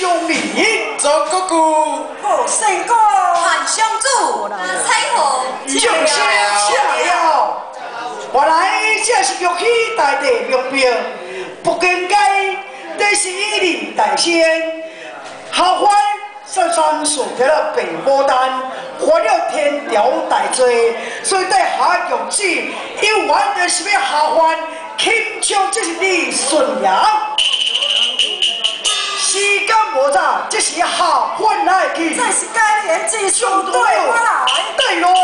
相明， 张哥哥， 好成功， 韩相主，彩虹， 掌声谢了。原来这是玉器大地目标，不更改，这是以礼代先。校方深深树立了白牡丹，发了天条大罪，所以在下玉子有缘就是要下凡，庆祝这是你顺阳。时间无早，这是下凡来去。 这是该连继续对我来。 对喽。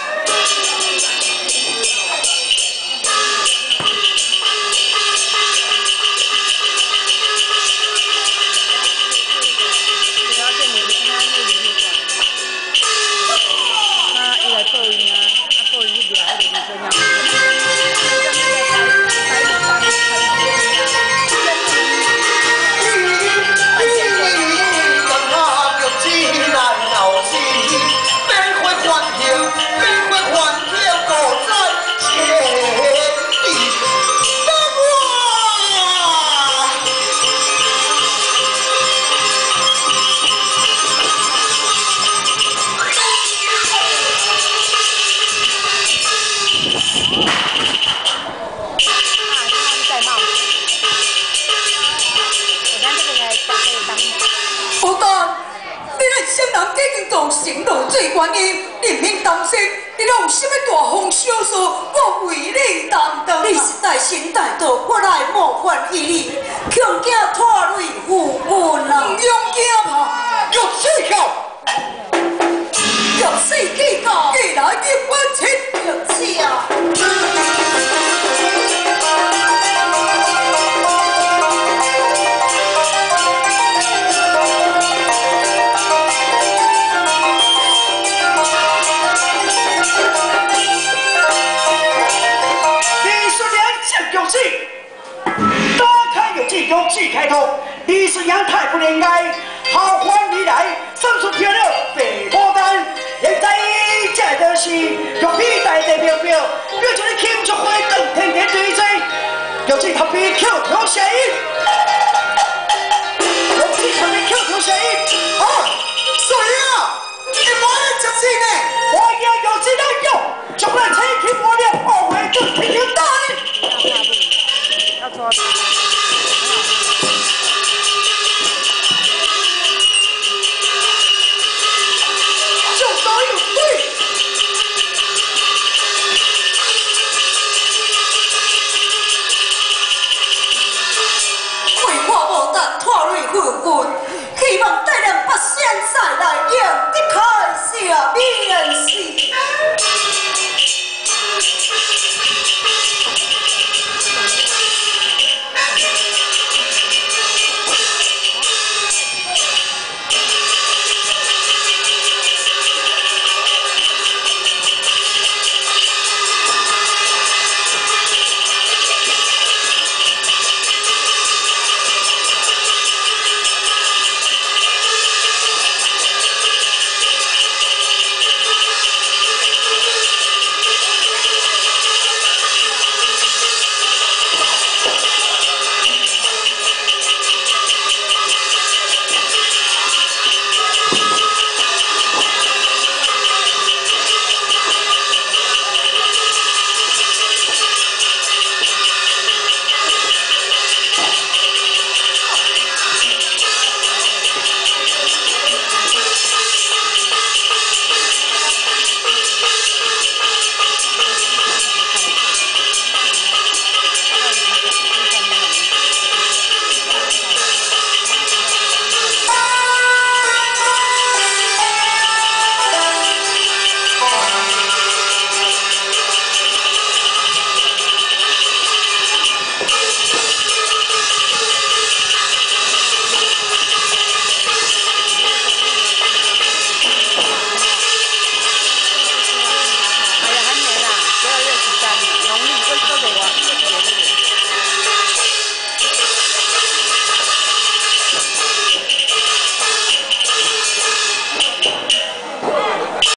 行路最原因，人民担心，你若有啥物大风小事，我为你担当。你是大神大道，我来冒犯于你，强惊拖累父母啊！勇惊嘛， 玉气口， 玉气计较，既来结婚亲玉气啊！ 玉器开通，李顺阳太不恋爱，豪欢而来，生出漂亮白牡丹。现在这就是玉器大地标标，表出你庆祝花灯天天对追，玉器特别 QQ 声音，玉器特别 QQ 声音。啊，谁啊？你买了玉器呢？我要玉器来用，将来请去我俩后会就天天打你。